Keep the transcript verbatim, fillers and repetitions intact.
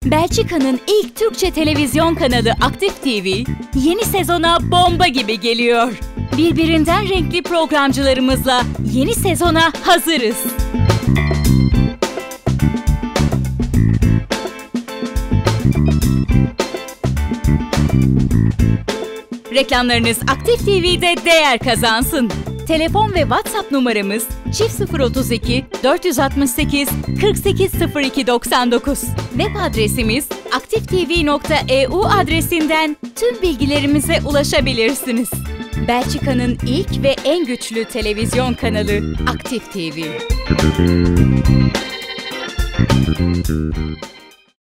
Belçika'nın ilk Türkçe televizyon kanalı Aktif T V, yeni sezona bomba gibi geliyor. Birbirinden renkli programcılarımızla yeni sezona hazırız. Reklamlarınız Aktif T V'de değer kazansın. Telefon ve WhatsApp numaramız çift sıfır otuz iki dört altı sekiz kırk sekiz sıfır iki doksan dokuz. Web adresimiz aktiftv nokta e u adresinden tüm bilgilerimize ulaşabilirsiniz. Belçika'nın ilk ve en güçlü televizyon kanalı Aktif T V.